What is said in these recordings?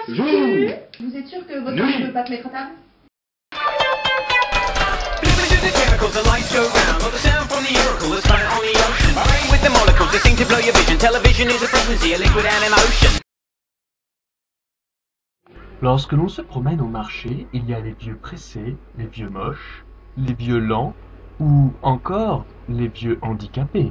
Joue. Vous êtes sûr que votre femme ne peut pas te mettre à table? Lorsque l'on se promène au marché, il y a les vieux pressés, les vieux moches, les vieux lents ou encore les vieux handicapés.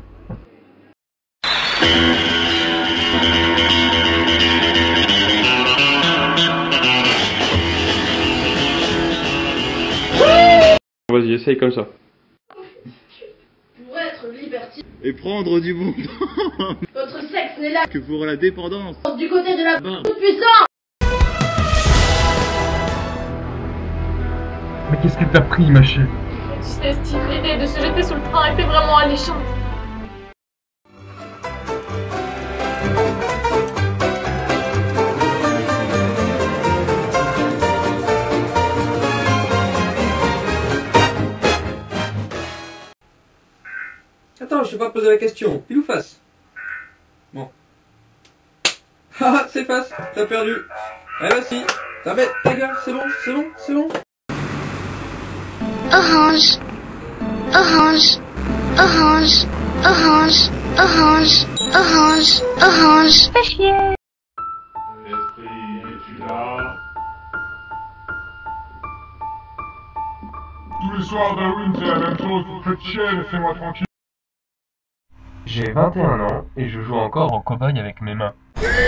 Vas-y, essaye comme ça. Pour être libertine, Et prendre du bon votre sexe n'est là que pour la dépendance. du côté de la toute-puissance. Mais qu'est-ce que t'as pris, ma chérie? Steve, l'idée de se jeter sous le train était vraiment alléchante. Attends, je t'ai pas posé la question. Pile ou face? Bon. Haha, c'est face. T'as perdu. Allez, vas-y. T'as bête, ta gueule. C'est bon, c'est bon, c'est bon. Orange. Orange. Orange. Orange. Orange. Orange. Orange. Fais chier. L'esprit, es-tu là? Tous les soirs d'Halloween, c'est la même chose. Vous faites chier, laissez-moi tranquille. J'ai 21 ans et je joue encore en cow-boy avec mes mains.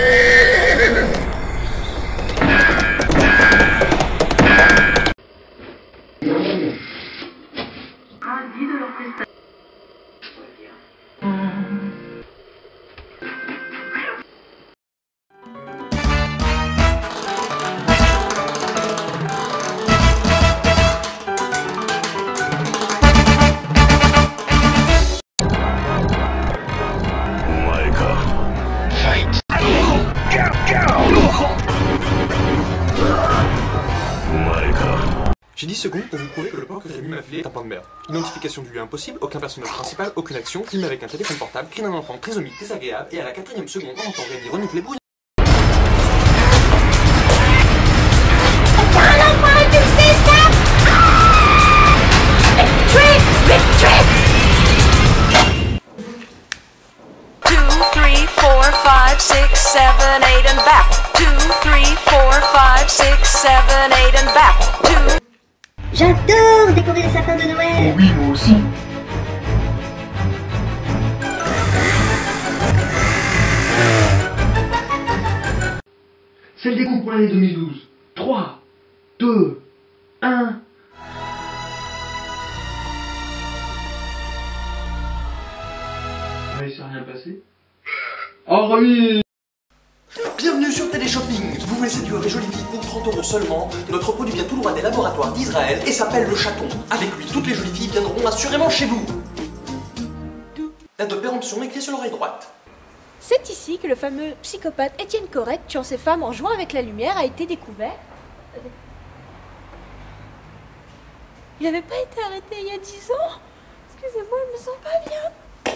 J'ai 10 secondes pour vous prouver que le plan que Rémi m'a filé est un plan de merde. Identification du lieu impossible, aucun personnage principal, aucune action, filmé avec un téléphone portable, cri d'un enfant, trisomie désagréable, et à la 4ème seconde, on entend Rémi renifler bruit. J'adore décorer les sapins de Noël. Oui, moi aussi. C'est le décompte pour l'année 2012. 3, 2, 1. Ouais, il s'est rien passé. Oh oui. Bienvenue sur Téléshopping. Vous voulez séduire les jolies filles pour 30 € seulement. Notre produit vient tout droit des laboratoires d'Israël et s'appelle le chaton. Avec lui, toutes les jolies filles viendront assurément chez vous. Date de péremption écrite sur l'oreille droite. C'est ici que le fameux psychopathe Étienne Corrette, tuant ses femmes en jouant avec la lumière, a été découvert. Il n'avait pas été arrêté il y a 10 ans. Excusez-moi, je me sens pas bien.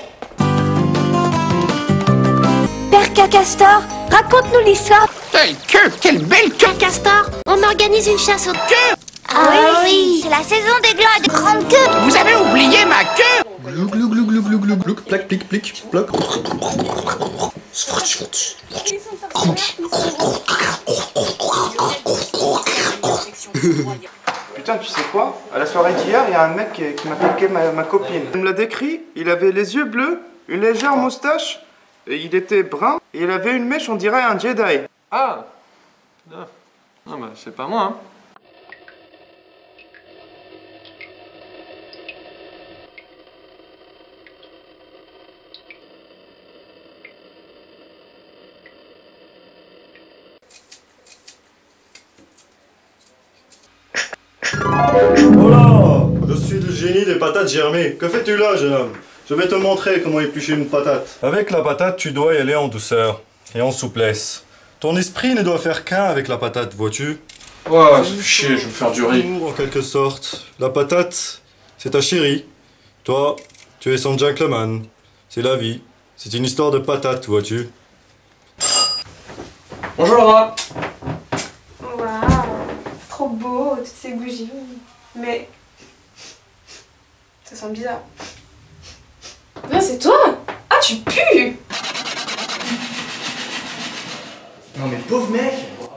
Père Cacastor, raconte-nous l'histoire. Quelle queue, quelle belle queue! Castor, on organise une chasse aux queues. Ah oui, c'est la saison des glands de grande queue. Vous avez oublié ma queue! Glou glou glou glou glou glou glou, plac plic plic, plac. Putain, tu sais quoi? À la soirée d'hier, il y a un mec qui m'a piqué ma copine. Il me l'a décrit, il avait les yeux bleus, une légère moustache, et il était brun, et il avait une mèche, on dirait un Jedi. Ah. Non, bah, c'est pas moi, hein. Hola! Je suis le génie des patates germées. Que fais-tu là, jeune homme? Je vais te montrer comment éplucher une patate. Avec la patate, tu dois y aller en douceur et en souplesse. Ton esprit ne doit faire qu'un avec la patate, vois-tu? Ouais, ça fait chier, je vais me faire du riz. En quelque sorte. La patate, c'est ta chérie. Toi, tu es son gentleman. C'est la vie. C'est une histoire de patate, vois-tu? Bonjour Laura. beau, toutes ces bougies. Mais... ça sent bizarre. Ah, c'est toi? Ah, tu pues! Non mais pauvre mec!